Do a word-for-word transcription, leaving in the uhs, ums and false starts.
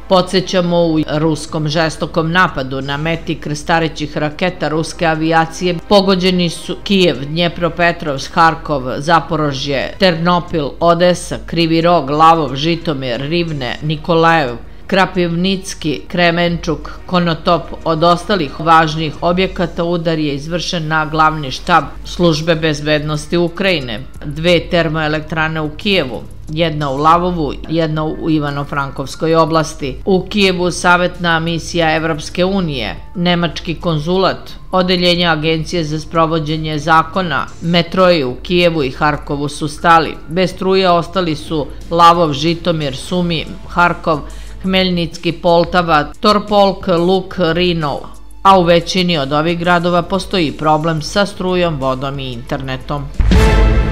Podsećamo u ruskom žestokom napadu na meti krstarećih raketa ruske avijacije pogođeni su Kijev, Dnjepropetrovsk, Harkov, Zaporožje, Ternopil, Odesa, Krivi Rog, Lavov, Žitomir, Rivne, Nikolajev, Krapivnicki, Kremenčuk, Konotop. Od ostalih važnih objekata udar je izvršen na glavni štab službe bezbednosti Ukrajine, dve termoelektrane u Kijevu, jedna u Lavovu, jedna u Ivano-Frankovskoj oblasti. U Kijevu savjetna misija Evropske unije, nemački konzulat, odeljenja Agencije za sprovođenje zakona, metroji u Kijevu i Harkovu su stali. Bez struje ostali su Lavov, Žitomir, Sumi, Harkov, Hmeljnicki, Poltava, Torpolk, Luk, Rinov, a u većini od ovih gradova postoji problem sa strujom, vodom i internetom.